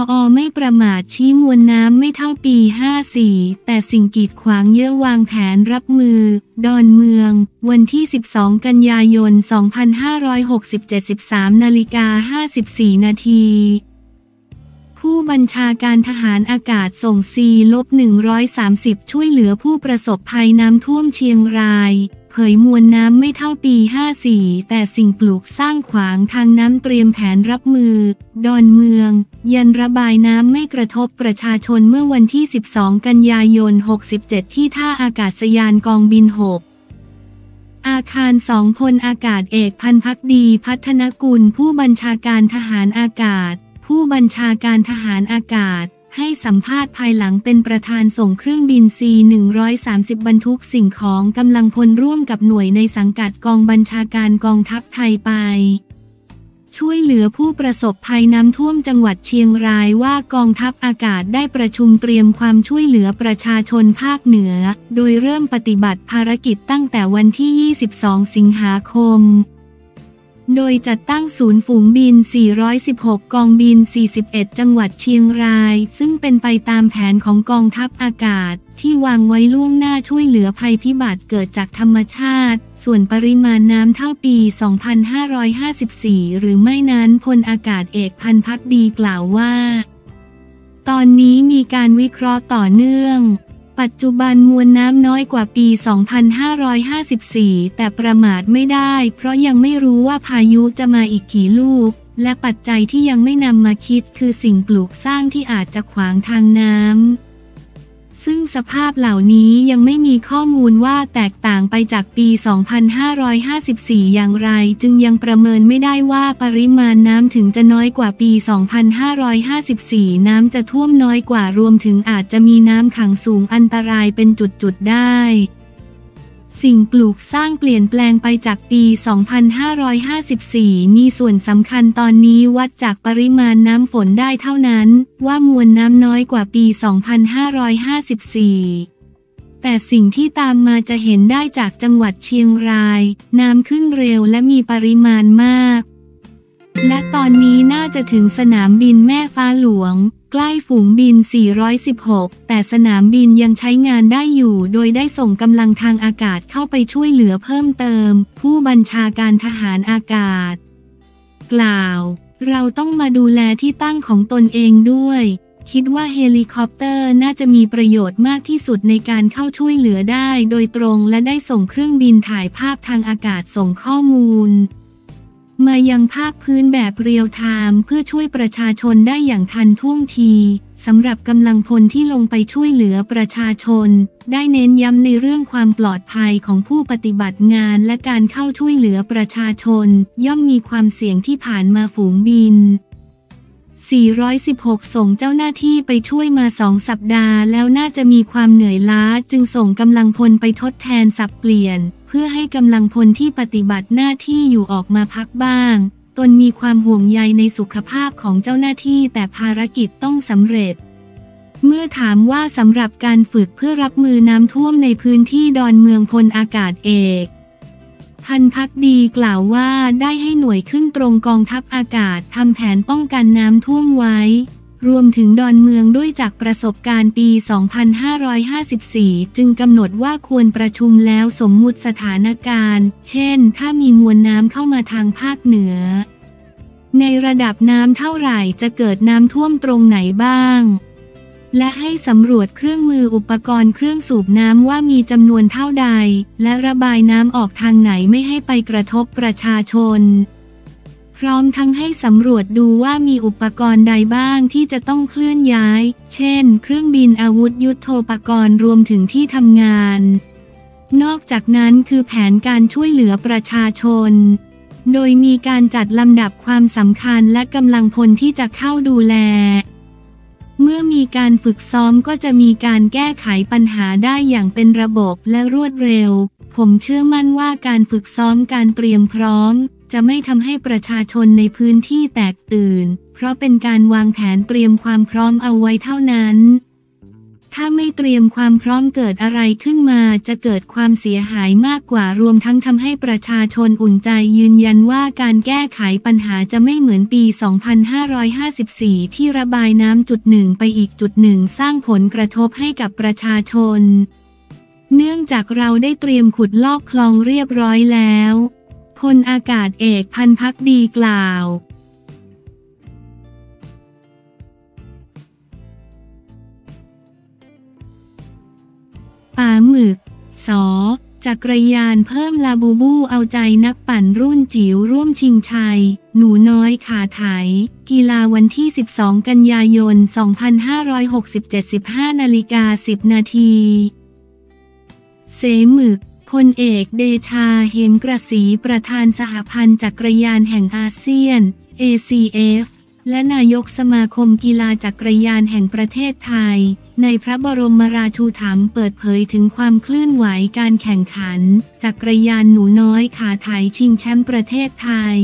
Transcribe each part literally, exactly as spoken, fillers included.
อไม่ประมาทชี้มวลน้ำไม่เท่าปีห้าสี่ แต่สิ่งกีดขวางเยอะวางแผนรับมือดอนเมืองวันที่สิบสองกันยายนสองพันห้าร้อยหกสิบเจ็ด สิบสามนาฬิกาห้าสิบสี่นาทีผู้บัญชาการทหารอากาศส่ง ซี หนึ่งร้อยสามสิบ ช่วยเหลือผู้ประสบภัยน้ำท่วมเชียงรายเผยมวลน้ำไม่เท่าปีห้าสี่ แต่สิ่งปลูกสร้างขวางทางน้ำเตรียมแผนรับมือดอนเมืองยันระบายน้ำไม่กระทบประชาชนเมื่อวันที่สิบสองกันยายนหกสิบเจ็ดที่ท่าอากาศยานกองบินหกอาคารสองพลอากาศเอกพันภักดีพัฒนกุลผู้บัญชาการทหารอากาศผู้บัญชาการทหารอากาศให้สัมภาษณ์ภายหลังเป็นประธานส่งเครื่องบิน ซี หนึ่งร้อยสามสิบ บรรทุกสิ่งของกำลังพลร่วมกับหน่วยในสังกัดกองบัญชาการกองทัพไทยไปช่วยเหลือผู้ประสบภัยน้ำท่วมจังหวัดเชียงรายว่ากองทัพอากาศได้ประชุมเตรียมความช่วยเหลือประชาชนภาคเหนือโดยเริ่มปฏิบัติภารกิจตั้งแต่วันที่ยี่สิบสองสิงหาคมโดยจัดตั้งศูนย์ฝูงบินสี่ร้อยสิบหกกองบินสี่สิบเอ็ดจังหวัดเชียงรายซึ่งเป็นไปตามแผนของกองทัพอากาศที่วางไว้ล่วงหน้าช่วยเหลือภัยพิบัติเกิดจากธรรมชาติส่วนปริมาณน้ำเท่าปีสองพันห้าร้อยห้าสิบสี่หรือไม่นั้นพลอากาศเอกพันภักดีกล่าวว่าตอนนี้มีการวิเคราะห์ต่อเนื่องปัจจุบันมวลน้ำน้อยกว่าปีสองพันห้าร้อยห้าสิบสี่แต่ประมาทไม่ได้เพราะยังไม่รู้ว่าพายุจะมาอีกกี่ลูกและปัจจัยที่ยังไม่นำมาคิดคือสิ่งปลูกสร้างที่อาจจะขวางทางน้ำซึ่งสภาพเหล่านี้ยังไม่มีข้อมูลว่าแตกต่างไปจากปีสองพันห้าร้อยห้าสิบสี่อย่างไรจึงยังประเมินไม่ได้ว่าปริมาณน้ำถึงจะน้อยกว่าปีสองพันห้าร้อยห้าสิบสี่น้ำจะท่วมน้อยกว่ารวมถึงอาจจะมีน้ำขังสูงอันตรายเป็นจุดๆได้สิ่งปลูกสร้างเปลี่ยนแปลงไปจากปีสองพันห้าร้อยห้าสิบสี่มีส่วนสำคัญตอนนี้วัดจากปริมาณน้ำฝนได้เท่านั้นว่ามวลน้ำน้อยกว่าปีสองพันห้าร้อยห้าสิบสี่แต่สิ่งที่ตามมาจะเห็นได้จากจังหวัดเชียงรายน้ำขึ้นเร็วและมีปริมาณมากและตอนนี้น่าจะถึงสนามบินแม่ฟ้าหลวงใกล้ฝูงบินสี่ร้อยสิบหกแต่สนามบินยังใช้งานได้อยู่โดยได้ส่งกำลังทางอากาศเข้าไปช่วยเหลือเพิ่มเติมผู้บัญชาการทหารอากาศกล่าวเราต้องมาดูแลที่ตั้งของตนเองด้วยคิดว่าเฮลิคอปเตอร์น่าจะมีประโยชน์มากที่สุดในการเข้าช่วยเหลือได้โดยตรงและได้ส่งเครื่องบินถ่ายภาพทางอากาศส่งข้อมูลมายังภาคพื้นแบบเรียลไทม์เพื่อช่วยประชาชนได้อย่างทันท่วงทีสำหรับกำลังพลที่ลงไปช่วยเหลือประชาชนได้เน้นย้ำในเรื่องความปลอดภัยของผู้ปฏิบัติงานและการเข้าช่วยเหลือประชาชนย่อมมีความเสี่ยงที่ผ่านมาฝูงบินสี่ร้อยสิบหกส่งเจ้าหน้าที่ไปช่วยมาสองสัปดาห์แล้วน่าจะมีความเหนื่อยล้าจึงส่งกำลังพลไปทดแทนสับเปลี่ยนเพื่อให้กำลังพลที่ปฏิบัติหน้าที่อยู่ออกมาพักบ้างตนมีความห่วงใยในสุขภาพของเจ้าหน้าที่แต่ภารกิจต้องสำเร็จเมื่อถามว่าสำหรับการฝึกเพื่อรับมือน้ำท่วมในพื้นที่ดอนเมืองพลอากาศเอกพันภักดีกล่าวว่าได้ให้หน่วยขึ้นตรงกองทัพอากาศทำแผนป้องกันน้ำท่วมไว้รวมถึงดอนเมืองด้วยจากประสบการณ์ปีสองพันห้าร้อยห้าสิบสี่จึงกำหนดว่าควรประชุมแล้วสมมุติสถานการณ์เช่นถ้ามีมวลน้ำเข้ามาทางภาคเหนือในระดับน้ำเท่าไหร่จะเกิดน้ำท่วมตรงไหนบ้างและให้สำรวจเครื่องมืออุปกรณ์เครื่องสูบน้ำว่ามีจำนวนเท่าใดและระบายน้ำออกทางไหนไม่ให้ไปกระทบประชาชนพร้อมทั้งให้สำรวจดูว่ามีอุปกรณ์ใดบ้างที่จะต้องเคลื่อนย้ายเช่นเครื่องบินอาวุธยุทโธปกรณ์รวมถึงที่ทำงานนอกจากนั้นคือแผนการช่วยเหลือประชาชนโดยมีการจัดลำดับความสำคัญและกำลังพลที่จะเข้าดูแลเมื่อมีการฝึกซ้อมก็จะมีการแก้ไขปัญหาได้อย่างเป็นระบบและรวดเร็วผมเชื่อมั่นว่าการฝึกซ้อมการเตรียมพร้อมจะไม่ทำให้ประชาชนในพื้นที่แตกตื่นเพราะเป็นการวางแผนเตรียมความพร้อมเอาไว้เท่านั้นถ้าไม่เตรียมความพร้อมเกิดอะไรขึ้นมาจะเกิดความเสียหายมากกว่ารวมทั้งทำให้ประชาชนอุ่นใจยืนยันว่าการแก้ไขปัญหาจะไม่เหมือนปี สองพันห้าร้อยห้าสิบสี่ ที่ระบายน้ำจุดหนึ่งไปอีกจุดหนึ่งสร้างผลกระทบให้กับประชาชนเนื่องจากเราได้เตรียมขุดลอกคลองเรียบร้อยแล้วพลอากาศเอกพันธุ์ภักดีกล่าวป๋าหมึก ส.จักรยานเพิ่มลาบูบูเอาใจนักปั่นรุ่นจิ๋วร่วมชิงชัยหนูน้อยขาไถกีฬาวันที่สิบสองกันยายนสองพันห้าร้อยหกสิบเจ็ด สิบห้านาฬิกาสิบนาทีเสหมึกพลเอกเดชาเหมกระสีประธานสหพันธ์จักรยานแห่งอาเซียน เอ ซี เอฟ และนายกสมาคมกีฬาจักรยานแห่งประเทศไทยในพระบรมราชูถัมภ์เปิดเผยถึงความเคลื่อนไหวการแข่งขันจักรยานหนูน้อยขาไถชิงแชมป์ประเทศไทย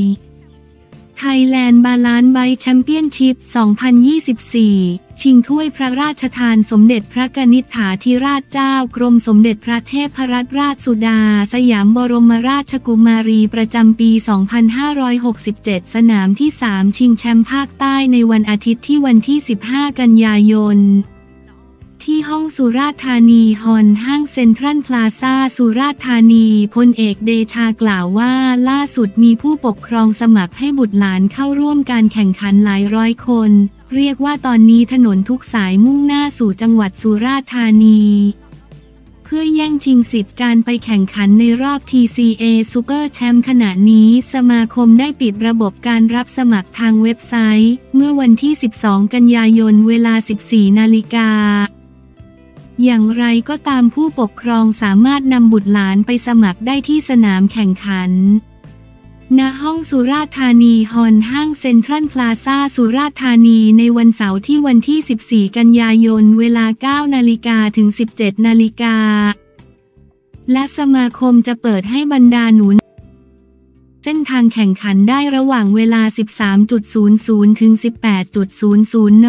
Thailand Balance Bike Championship สองพันยี่สิบสี่ ชิงถ้วยพระราชทานสมเด็จพระกนิษฐาธิราชเจ้ากรมสมเด็จพระเทพรัตนราชสุดาสยามบรมราชกุมารีประจำปี สองพันห้าร้อยหกสิบเจ็ด สนามที่สามชิงแชมป์ภาคใต้ในวันอาทิตย์ที่วันที่สิบห้ากันยายนที่ห้องสุราษฎร์ธานีฮอนห้างเซ็นทรัลพลาซ่าสุราษฎร์ธานีพลเอกเดชากล่าวว่าล่าสุดมีผู้ปกครองสมัครให้บุตรหลานเข้าร่วมการแข่งขันหลายร้อยคนเรียกว่าตอนนี้ถนนทุกสายมุ่งหน้าสู่จังหวัดสุราษฎร์ธานีเพื่อแย่งชิงสิทธิ์การไปแข่งขันในรอบ ที ซี เอ Super Champ ขณะนี้สมาคมได้ปิดระบบการรับสมัครทางเว็บไซต์เมื่อวันที่สิบสองกันยายนเวลา สิบสี่นาฬิกาอย่างไรก็ตามผู้ปกครองสามารถนำบุตรหลานไปสมัครได้ที่สนามแข่งขันณห้องสุราษฎร์ธานีฮอนห้างเซ็นทรัลพลาซ่าสุราษฎร์ธานีในวันเสาร์ที่วันที่สิบสี่กันยายนเวลา เก้านาฬิกาถึง สิบเจ็ดนาฬิกาและสมาคมจะเปิดให้บรรดาหนูเส้นทางแข่งขันได้ระหว่างเวลา สิบสามนาฬิกา ถึง สิบแปดนาฬิกา น.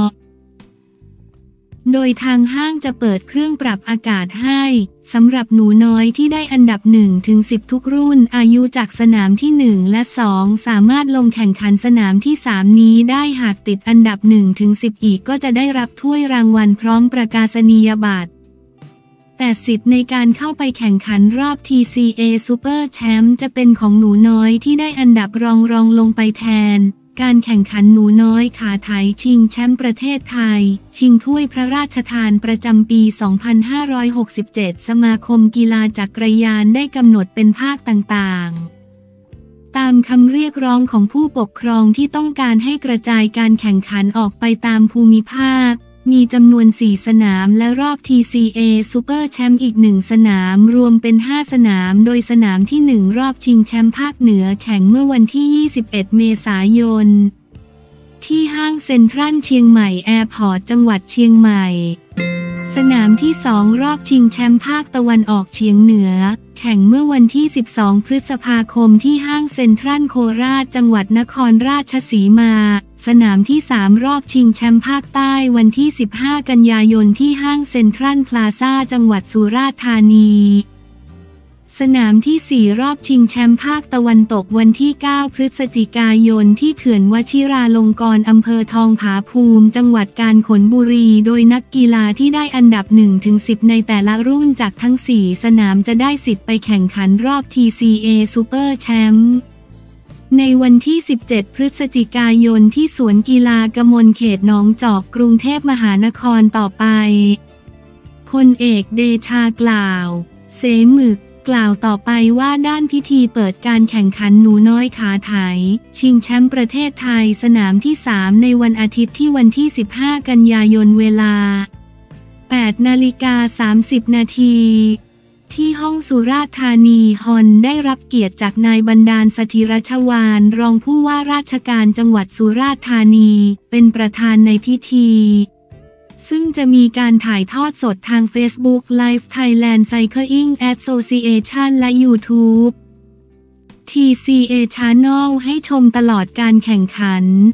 โดยทางห้างจะเปิดเครื่องปรับอากาศให้สำหรับหนูน้อยที่ได้อันดับ หนึ่งถึงสิบ ทุกรุ่นอายุจากสนามที่ หนึ่ง และ สอง สามารถลงแข่งขันสนามที่ สาม นี้ได้หากติดอันดับ หนึ่งถึงสิบ อีกก็จะได้รับถ้วยรางวัลพร้อมประกาศนียบัตรแต่สิทธิ์ในการเข้าไปแข่งขันรอบ ที ซี เอ Super Champ จะเป็นของหนูน้อยที่ได้อันดับรองรองลงไปแทนการแข่งขันหนูน้อยขาไถชิงแชมป์ประเทศไทยชิงถ้วยพระราชทานประจำปี สองพันห้าร้อยหกสิบเจ็ด สมาคมกีฬาจักรยานได้กำหนดเป็นภาคต่างๆตามคำเรียกร้องของผู้ปกครองที่ต้องการให้กระจายการแข่งขันออกไปตามภูมิภาคมีจำนวน สี่ สนามและรอบ ที ซี เอ Super Champ อีก หนึ่ง สนามรวมเป็น ห้า สนามโดยสนามที่ หนึ่ง รอบชิงแชมป์ภาคเหนือแข่งเมื่อวันที่ ยี่สิบเอ็ด เมษายนที่ห้างเซ็นทรัลเชียงใหม่แอร์พอร์ตจังหวัดเชียงใหม่สนามที่ สอง รอบชิงแชมป์ภาคตะวันออกเฉียงเหนือแข่งเมื่อวันที่ สิบสอง พฤษภาคมที่ห้างเซ็นทรัลโคราชจังหวัดนครราชสีมาสนามที่ สาม รอบชิงแชมป์ภาคใต้วันที่ สิบห้า กันยายนที่ห้างเซ็นทรัลพลาซ่าจังหวัดสุราษฎร์ธานีสนามที่ สี่ รอบชิงแชมป์ภาคตะวันตกวันที่ เก้า พฤศจิกายนที่เขื่อนวชิราลงกรณ์อำเภอทองผาภูมิจังหวัดกาญจนบุรีโดยนักกีฬาที่ได้อันดับ หนึ่งถึงสิบ ในแต่ละรุ่นจากทั้ง สี่ สนามจะได้สิทธิ์ไปแข่งขันรอบ ที ซี เอ Super Champ ในวันที่ สิบเจ็ด พฤศจิกายนที่สวนกีฬากมลเขตหนองจอกกรุงเทพมหานครต่อไปพลเอกเดชากล่าวเสหมึกกล่าวต่อไปว่าด้านพิธีเปิดการแข่งขันหนูน้อยขาไถชิงแชมป์ประเทศไทยสนามที่ สาม ในวันอาทิตย์ที่วันที่ สิบห้า กันยายนเวลา แปดนาฬิกาสามสิบนาทีที่ห้องสุราษฎร์ธานีฮอนได้รับเกียรติจากนายบรรดาลสถิรชวาลรองผู้ว่าราชการจังหวัดสุราษฎร์ธานีเป็นประธานในพิธีซึ่งจะมีการถ่ายทอดสดทาง Facebook Live Thailand Cycling Association และ YouTube ที ซี เอ Channel ให้ชมตลอดการแข่งขัน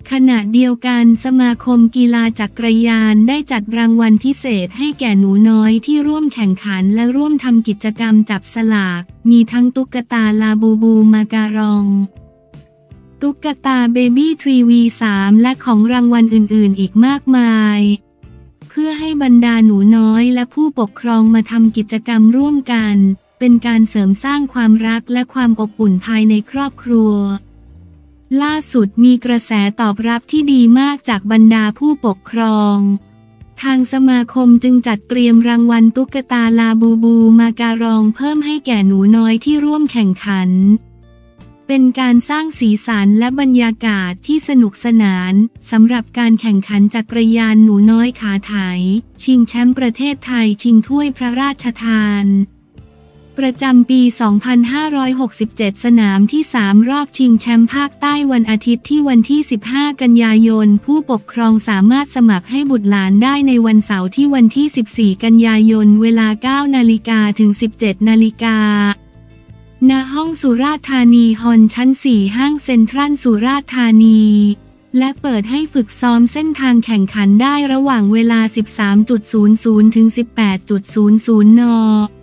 ขณะเดียวกันสมาคมกีฬาจักรยานได้จัดรางวัลพิเศษให้แก่หนูน้อยที่ร่วมแข่งขันและร่วมทำกิจกรรมจับสลากมีทั้งตุ๊กตาลาบูบูมาการองตุ๊กตาเบบี้ทรีวีสามและของรางวัลอื่นๆอีกมากมายเพื่อให้บรรดาหนูน้อยและผู้ปกครองมาทำกิจกรรมร่วมกันเป็นการเสริมสร้างความรักและความอบอุ่นภายในครอบครัวล่าสุดมีกระแสตอบรับที่ดีมากจากบรรดาผู้ปกครองทางสมาคมจึงจัดเตรียมรางวัลตุ๊กตาลาบูบูมาการองเพิ่มให้แก่หนูน้อยที่ร่วมแข่งขันเป็นการสร้างสีสันและบรรยากาศที่สนุกสนานสำหรับการแข่งขันจักรยานหนูน้อยขาไถชิงแชมป์ประเทศไทยชิงถ้วยพระราชทานประจำปี สองพันห้าร้อยหกสิบเจ็ด สนามที่ สาม รอบชิงแชมป์ภาคใต้วันอาทิตย์ที่วันที่ สิบห้า กันยายนผู้ปกครองสามารถสมัครให้บุตรหลานได้ในวันเสาร์ที่วันที่ สิบสี่ กันยายนเวลา เก้า นาฬิกาถึง สิบเจ็ด นาฬิกาณห้องสุราษฎร์ธานีฮอลล์ชั้น สี่ ห้างเซ็นทรัลสุราษฎร์ธานีและเปิดให้ฝึกซ้อมเส้นทางแข่งขันได้ระหว่างเวลา สิบสามนาฬิกา ถึง สิบแปดนาฬิกา น